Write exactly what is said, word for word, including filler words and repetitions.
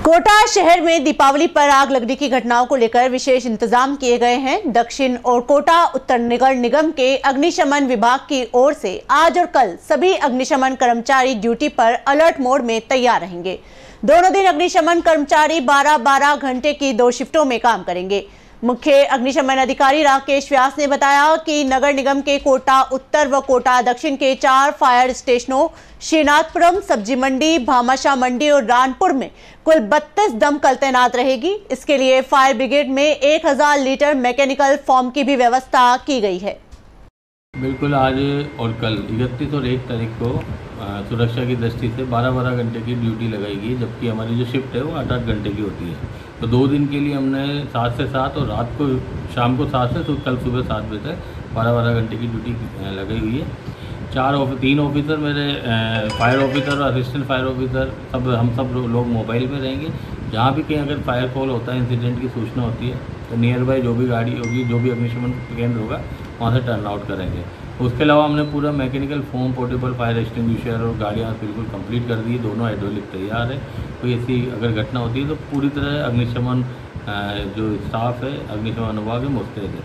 कोटा शहर में दीपावली पर आग लगने की घटनाओं को लेकर विशेष इंतजाम किए गए हैं। दक्षिण और कोटा उत्तर नगर निगम के अग्निशमन विभाग की ओर से आज और कल सभी अग्निशमन कर्मचारी ड्यूटी पर अलर्ट मोड में तैयार रहेंगे। दोनों दिन अग्निशमन कर्मचारी बारह बारह घंटे की दो शिफ्टों में काम करेंगे। मुख्य अग्निशमन अधिकारी राकेश व्यास ने बताया कि नगर निगम के कोटा उत्तर व कोटा दक्षिण के चार फायर स्टेशनों श्रीनाथपुरम, सब्जी मंडी, भामाशाह मंडी और रानपुर में कुल बत्तीस दमकल तैनात रहेगी। इसके लिए फायर ब्रिगेड में एक हज़ार लीटर मैकेनिकल फॉर्म की भी व्यवस्था की गई है। बिल्कुल, आज और कल इकतीस और एक तारीख को सुरक्षा की दृष्टि से बारह बारह घंटे की ड्यूटी लगाएगी, जबकि हमारी जो शिफ्ट है वो आठ आठ घंटे की होती है। तो दो दिन के लिए हमने सात से सात और रात को शाम को सात से कल सुबह सात बजे तक बारह बारह घंटे की ड्यूटी लगाई हुई है। चार ऑफि तीन ऑफिसर मेरे फायर ऑफिसर और असिस्टेंट फायर ऑफिसर सब हम सब लोग मोबाइल पे रहेंगे। जहाँ भी कहीं अगर फायर कॉल होता है, इंसिडेंट की सूचना होती है, तो नियर बाई जो भी गाड़ी होगी, जो भी अग्निशमन केंद्र होगा, वहाँ से टर्न आउट करेंगे। उसके अलावा हमने पूरा mechanical foam, portable fire extinguisher और गाड़ियाँ बिल्कुल कंप्लीट कर दी। दोनों हाइड्रोलिक तैयार है। कोई ऐसी अगर घटना होती है तो पूरी तरह अग्निशमन जो स्टाफ है, अग्निशमन विभाग है, मुस्तैद है।